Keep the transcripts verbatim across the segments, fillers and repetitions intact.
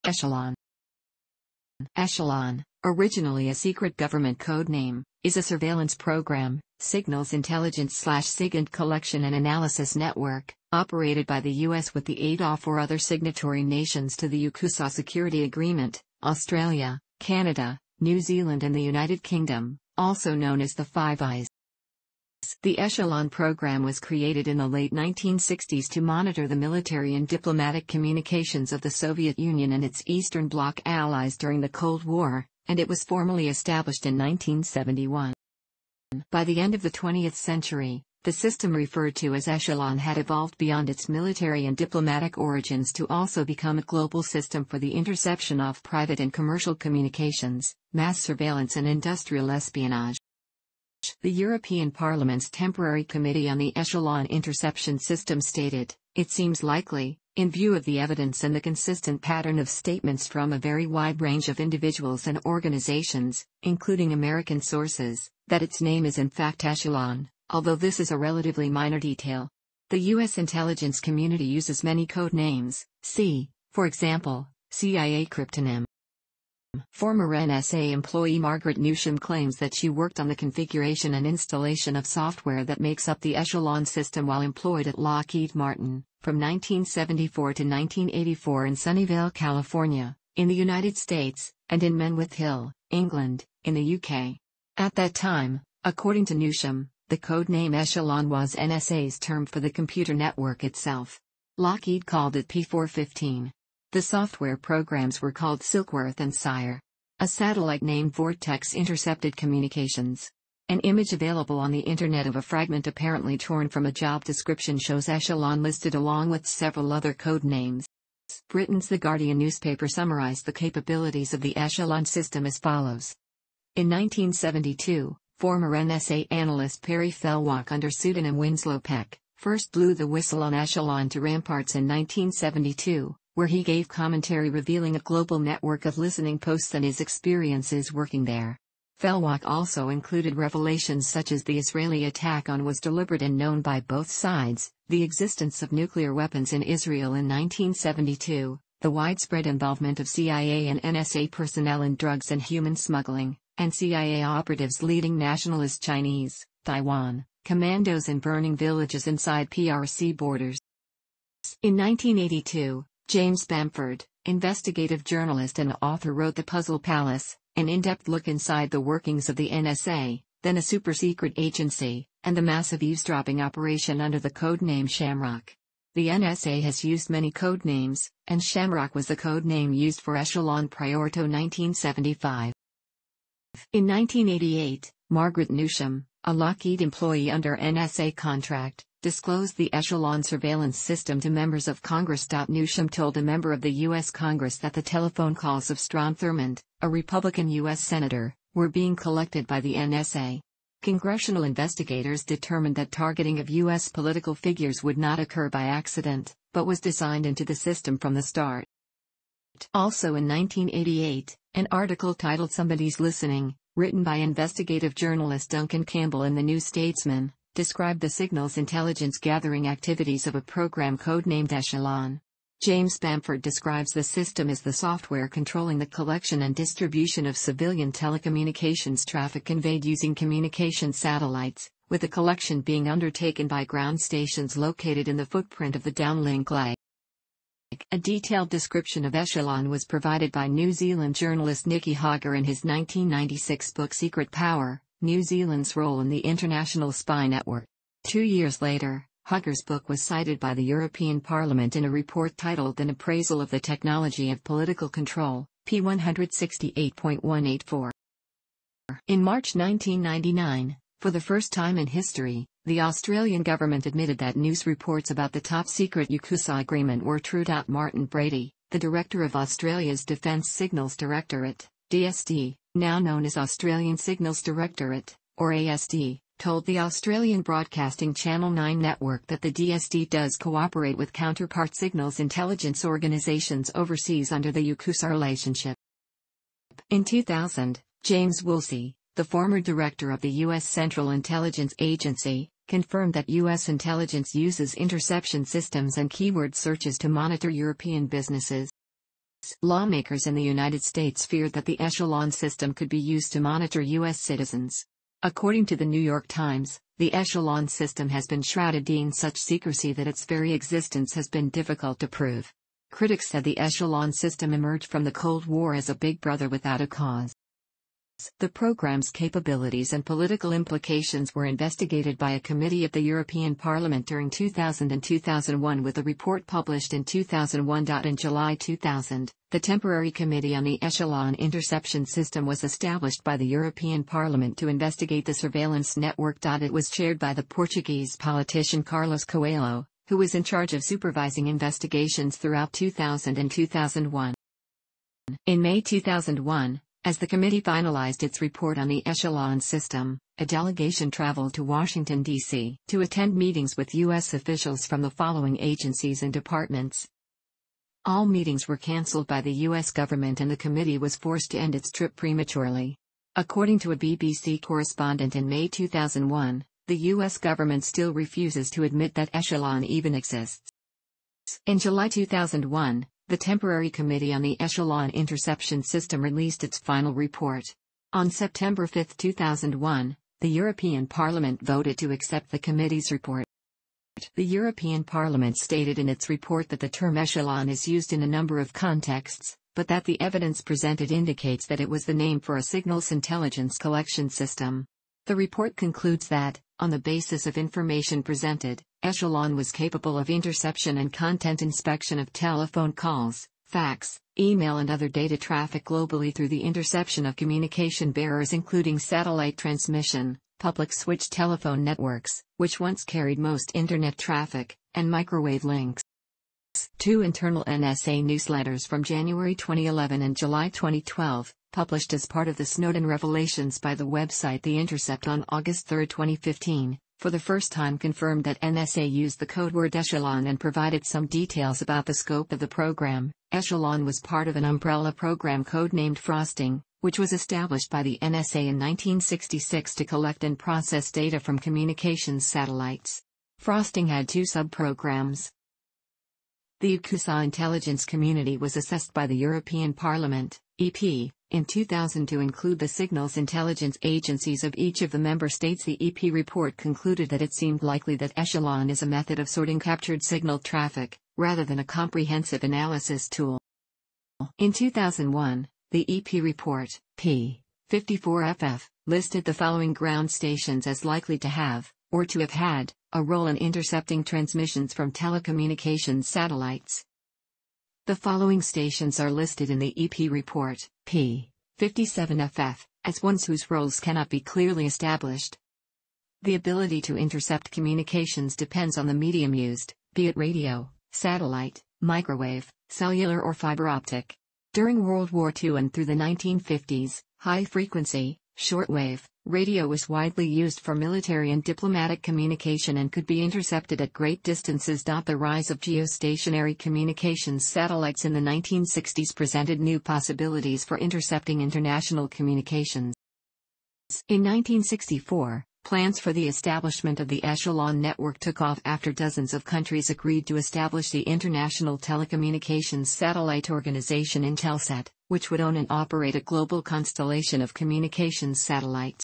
Echelon. Echelon, originally a secret government code name, is a surveillance program, signals intelligence/SIGINT collection and analysis network, operated by the U S with the aid of four other signatory nations to the UKUSA Security Agreement: Australia, Canada, New Zealand and the United Kingdom, also known as the Five Eyes. The Echelon program was created in the late nineteen sixties to monitor the military and diplomatic communications of the Soviet Union and its Eastern Bloc allies during the Cold War, and it was formally established in nineteen seventy-one. By the end of the twentieth century, the system referred to as Echelon had evolved beyond its military and diplomatic origins to also become a global system for the interception of private and commercial communications, mass surveillance and industrial espionage. The European Parliament's Temporary Committee on the Echelon Interception System stated, "It seems likely, in view of the evidence and the consistent pattern of statements from a very wide range of individuals and organizations, including American sources, that its name is in fact Echelon, although this is a relatively minor detail." The U S intelligence community uses many code names. See, for example, C I A cryptonym. Former N S A employee Margaret Newsham claims that she worked on the configuration and installation of software that makes up the Echelon system while employed at Lockheed Martin, from nineteen seventy-four to nineteen eighty-four in Sunnyvale, California, in the United States, and in Menwith Hill, England, in the U K. At that time, according to Newsham, the code name Echelon was N S A's term for the computer network itself. Lockheed called it P four fifteen. The software programs were called Silkworth and Sire. A satellite named Vortex intercepted communications. An image available on the internet of a fragment apparently torn from a job description shows Echelon listed along with several other code names. Britain's The Guardian newspaper summarized the capabilities of the Echelon system as follows. In nineteen seventy-two, former N S A analyst Perry Fellwalk under pseudonym Winslow Peck first blew the whistle on Echelon to Ramparts in nineteen seventy-two. Where he gave commentary revealing a global network of listening posts and his experiences working there. Fellwalk also included revelations such as the Israeli attack on was deliberate and known by both sides, the existence of nuclear weapons in Israel in nineteen seventy-two, the widespread involvement of C I A and N S A personnel in drugs and human smuggling, and C I A operatives leading nationalist Chinese, Taiwan, commandos in burning villages inside P R C borders. In nineteen eighty-two, James Bamford, investigative journalist and author, wrote The Puzzle Palace, an in-depth look inside the workings of the N S A, then a super-secret agency, and the massive eavesdropping operation under the code name Shamrock. The N S A has used many code names, and Shamrock was the code name used for Echelon prior to nineteen seventy-five. In nineteen eighty-eight, Margaret Newsham, a Lockheed employee under N S A contract, disclosed the Echelon surveillance system to members of Congress. Newsham told a member of the U S Congress that the telephone calls of Strom Thurmond, a Republican U S senator, were being collected by the N S A. Congressional investigators determined that targeting of U S political figures would not occur by accident, but was designed into the system from the start. Also in nineteen eighty-eight, an article titled Somebody's Listening, written by investigative journalist Duncan Campbell in the New Statesman, described the signals intelligence gathering activities of a program codenamed Echelon. James Bamford describes the system as the software controlling the collection and distribution of civilian telecommunications traffic conveyed using communication satellites, with the collection being undertaken by ground stations located in the footprint of the downlink leg. A detailed description of Echelon was provided by New Zealand journalist Nicky Hogger in his nineteen ninety-six book Secret Power: New Zealand's Role in the International Spy Network. Two years later, Hogger's book was cited by the European Parliament in a report titled An Appraisal of the Technology of Political Control, P one sixty-eight point one eighty-four. In March nineteen ninety-nine, for the first time in history, the Australian government admitted that news reports about the top-secret UKUSA agreement were true. Martin Brady, the director of Australia's Defence Signals Directorate, D S D, now known as Australian Signals Directorate, or A S D, told the Australian Broadcasting Channel nine network that the D S D does cooperate with counterpart signals intelligence organisations overseas under the UKUSA relationship. In two thousand, James Woolsey, the former director of the U S Central Intelligence Agency, confirmed that U S intelligence uses interception systems and keyword searches to monitor European businesses. Lawmakers in the United States feared that the Echelon system could be used to monitor U S citizens. According to the New York Times, the Echelon system has been shrouded in such secrecy that its very existence has been difficult to prove. Critics said the Echelon system emerged from the Cold War as a big brother without a cause. The program's capabilities and political implications were investigated by a committee of the European Parliament during two thousand and two thousand one with a report published in two thousand one. In July two thousand, the Temporary Committee on the Echelon Interception System was established by the European Parliament to investigate the surveillance network. It was chaired by the Portuguese politician Carlos Coelho, who was in charge of supervising investigations throughout two thousand and two thousand one. In May two thousand one, as the committee finalized its report on the Echelon system, a delegation traveled to Washington, D C to attend meetings with U S officials from the following agencies and departments. All meetings were canceled by the U S government and the committee was forced to end its trip prematurely. According to a B B C correspondent in May two thousand one, the U S government still refuses to admit that Echelon even exists. In July two thousand one, the Temporary Committee on the Echelon Interception System released its final report. On September fifth two thousand one, the European Parliament voted to accept the committee's report. The European Parliament stated in its report that the term Echelon is used in a number of contexts, but that the evidence presented indicates that it was the name for a signals intelligence collection system. The report concludes that, on the basis of information presented, Echelon was capable of interception and content inspection of telephone calls, fax, email and other data traffic globally through the interception of communication bearers including satellite transmission, public switch telephone networks, which once carried most internet traffic, and microwave links. Two internal N S A newsletters from January twenty eleven and July twenty twelve, published as part of the Snowden revelations by the website The Intercept on August third twenty fifteen, for the first time confirmed that N S A used the code word Echelon and provided some details about the scope of the program. Echelon was part of an umbrella program codenamed Frosting, which was established by the N S A in nineteen sixty-six to collect and process data from communications satellites. Frosting had two sub-programs. The EUCUSA intelligence community was assessed by the European Parliament, E P, in two thousand to include the signals intelligence agencies of each of the member states. The E P report concluded that it seemed likely that Echelon is a method of sorting captured signal traffic, rather than a comprehensive analysis tool. In two thousand one, the E P report, P fifty-four F F, listed the following ground stations as likely to have, or to have had, a role in intercepting transmissions from telecommunications satellites. The following stations are listed in the E P report, P fifty-seven F F, as ones whose roles cannot be clearly established. The ability to intercept communications depends on the medium used, be it radio, satellite, microwave, cellular or fiber optic. During World War Two and through the nineteen fifties, high-frequency, shortwave, radio was widely used for military and diplomatic communication and could be intercepted at great distances. The rise of geostationary communications satellites in the nineteen sixties presented new possibilities for intercepting international communications. In nineteen sixty-four, plans for the establishment of the Echelon network took off after dozens of countries agreed to establish the International Telecommunications Satellite Organization Intelsat, which would own and operate a global constellation of communications satellites.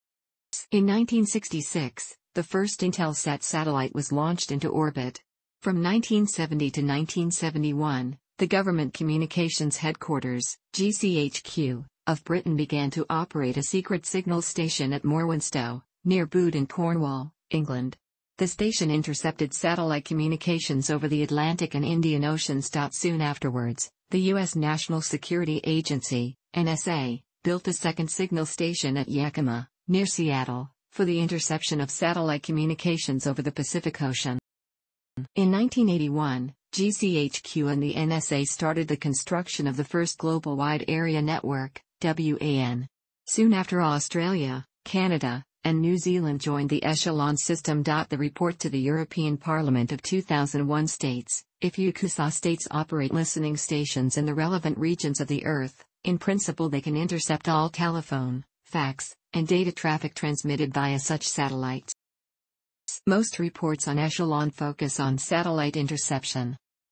In nineteen sixty-six, the first Intelsat satellite was launched into orbit. From nineteen seventy to nineteen seventy-one, the Government Communications Headquarters, G C H Q, of Britain began to operate a secret signal station at Morwenstow, near Bude in Cornwall, England. The station intercepted satellite communications over the Atlantic and Indian Oceans. Soon afterwards, the U S National Security Agency, N S A, built a second signal station at Yakima, near Seattle, for the interception of satellite communications over the Pacific Ocean. In nineteen eighty-one, G C H Q and the N S A started the construction of the first Global Wide Area Network, W A N. Soon after Australia, Canada, and New Zealand joined the Echelon system. The report to the European Parliament of two thousand one states, if EUCUSA states operate listening stations in the relevant regions of the Earth, in principle they can intercept all telephone, fax, and data traffic transmitted via such satellites. Most reports on Echelon focus on satellite interception.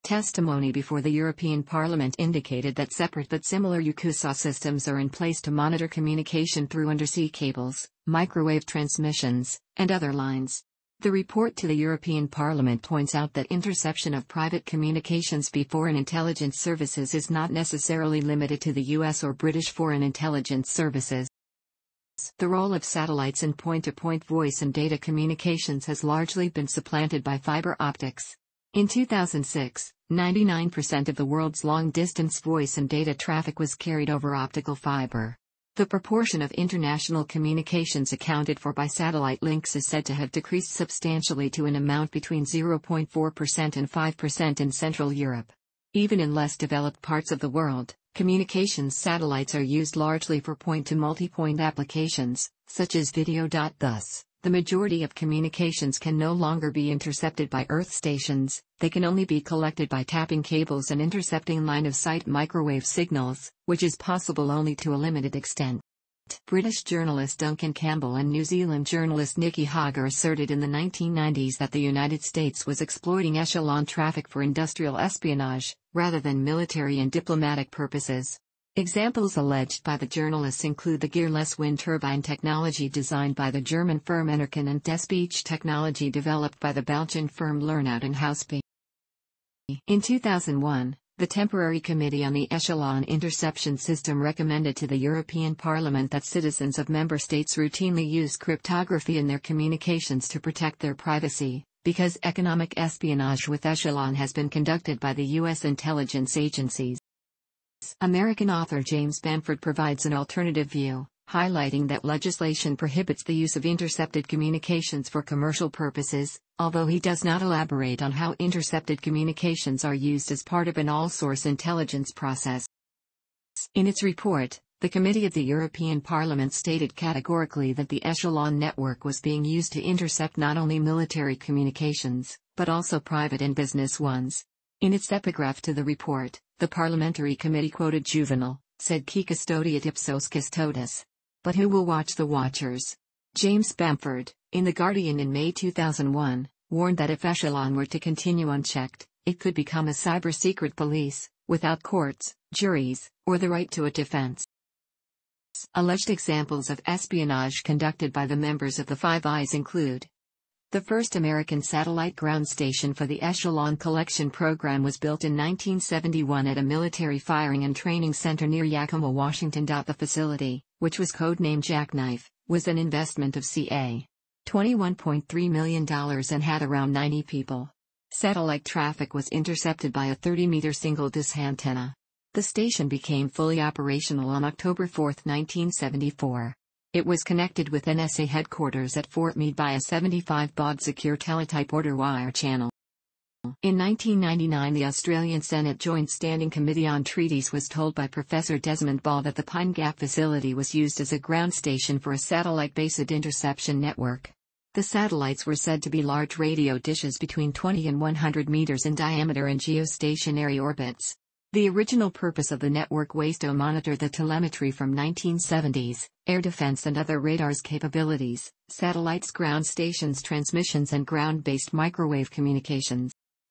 Testimony before the European Parliament indicated that separate but similar U K U S A systems are in place to monitor communication through undersea cables, microwave transmissions, and other lines. The report to the European Parliament points out that interception of private communications by foreign intelligence services is not necessarily limited to the U S or British foreign intelligence services. The role of satellites in point-to-point voice and data communications has largely been supplanted by fiber optics. In two thousand six, ninety-nine percent of the world's long-distance voice and data traffic was carried over optical fiber. The proportion of international communications accounted for by satellite links is said to have decreased substantially to an amount between zero point four percent and five percent in Central Europe. Even in less developed parts of the world, communications satellites are used largely for point-to-multipoint applications, such as video. Thus, the majority of communications can no longer be intercepted by Earth stations, they can only be collected by tapping cables and intercepting line-of-sight microwave signals, which is possible only to a limited extent. British journalist Duncan Campbell and New Zealand journalist Nicky Hager asserted in the nineteen nineties that the United States was exploiting echelon traffic for industrial espionage, rather than military and diplomatic purposes. Examples alleged by the journalists include the gearless wind turbine technology designed by the German firm Enercon and deep-speech technology developed by the Belgian firm Lernout and Houseby. In two thousand one, the Temporary Committee on the Echelon Interception System recommended to the European Parliament that citizens of member states routinely use cryptography in their communications to protect their privacy, because economic espionage with Echelon has been conducted by the U S intelligence agencies. American author James Bamford provides an alternative view, highlighting that legislation prohibits the use of intercepted communications for commercial purposes, although he does not elaborate on how intercepted communications are used as part of an all-source intelligence process. In its report, the Committee of the European Parliament stated categorically that the Echelon network was being used to intercept not only military communications, but also private and business ones. In its epigraph to the report, the parliamentary committee quoted Juvenal, said qui custodiet ipsos custodes. But who will watch the watchers? James Bamford, in The Guardian in May two thousand one, warned that if Echelon were to continue unchecked, it could become a cyber-secret police, without courts, juries, or the right to a defense. Alleged examples of espionage conducted by the members of the Five Eyes include: the first American satellite ground station for the Echelon collection program was built in nineteen seventy-one at a military firing and training center near Yakima, Washington. The facility, which was codenamed Jackknife, was an investment of C A twenty-one point three million dollars and had around ninety people. Satellite traffic was intercepted by a thirty-meter single-dish antenna. The station became fully operational on October fourth, nineteen seventy-four. It was connected with N S A headquarters at Fort Meade by a seventy-five baud secure teletype order wire channel. In nineteen ninety-nine, the Australian Senate Joint Standing Committee on Treaties was told by Professor Desmond Ball that the Pine Gap facility was used as a ground station for a satellite-based interception network. The satellites were said to be large radio dishes between twenty and one hundred meters in diameter in geostationary orbits. The original purpose of the network was to monitor the telemetry from nineteen seventies, air defense and other radars capabilities, satellites, ground stations transmissions and ground-based microwave communications.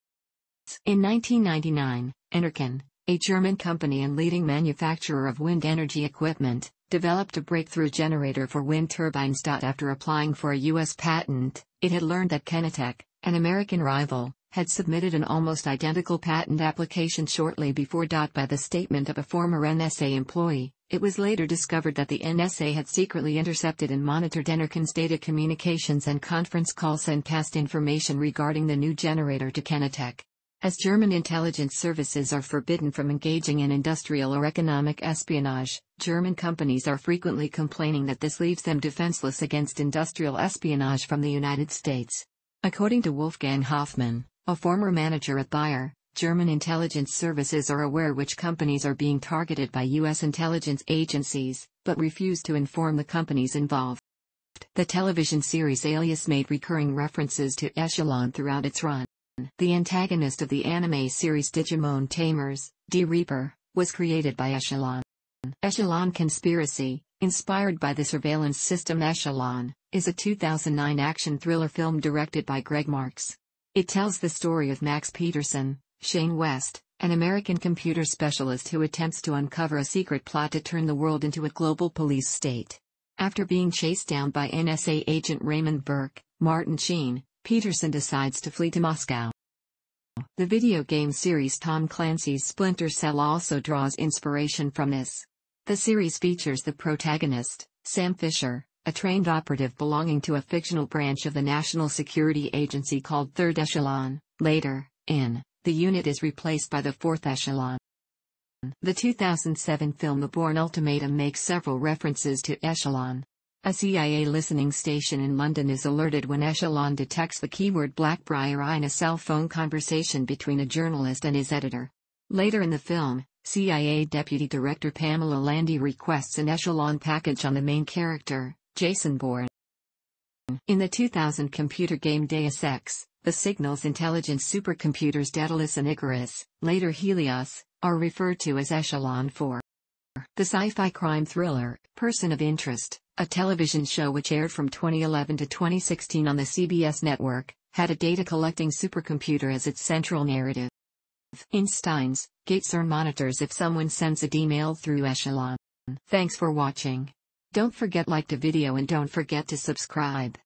In nineteen ninety-nine, Enercon, a German company and leading manufacturer of wind energy equipment, developed a breakthrough generator for wind turbines. After applying for a U S patent, it had learned that Kenetec, an American rival, had submitted an almost identical patent application shortly before. By the statement of a former N S A employee, it was later discovered that the N S A had secretly intercepted and monitored Enercon's data communications and conference calls and passed information regarding the new generator to Kenetec. As German intelligence services are forbidden from engaging in industrial or economic espionage, German companies are frequently complaining that this leaves them defenseless against industrial espionage from the United States. According to Wolfgang Hoffmann, a former manager at Bayer, German intelligence services are aware which companies are being targeted by U S intelligence agencies, but refuse to inform the companies involved. The television series Alias made recurring references to Echelon throughout its run. The antagonist of the anime series Digimon Tamers, D. Reaper, was created by Echelon. Echelon Conspiracy, inspired by the surveillance system Echelon, is a two thousand nine action thriller film directed by Greg Marks. It tells the story of Max Peterson, Shane West, an American computer specialist who attempts to uncover a secret plot to turn the world into a global police state. After being chased down by N S A agent Raymond Burke, Martin Sheen, Peterson decides to flee to Moscow. The video game series Tom Clancy's Splinter Cell also draws inspiration from this. The series features the protagonist, Sam Fisher, a trained operative belonging to a fictional branch of the National Security Agency called Third Echelon. Later, in the unit is replaced by the Fourth Echelon. The two thousand seven film The Bourne Ultimatum makes several references to Echelon. A C I A listening station in London is alerted when Echelon detects the keyword Blackbriar in a cell phone conversation between a journalist and his editor. Later in the film, C I A Deputy Director Pamela Landy requests an Echelon package on the main character, Jason Bourne. In the two thousand computer game Deus Ex, the Signals Intelligence supercomputers Daedalus and Icarus, later Helios, are referred to as Echelon four. The sci-fi crime thriller, Person of Interest, a television show which aired from twenty eleven to twenty sixteen on the C B S network, had a data-collecting supercomputer as its central narrative. In Steins Gate C E R N monitors if someone sends a email through Echelon. Thanks for watching. Don't forget like the video and don't forget to subscribe.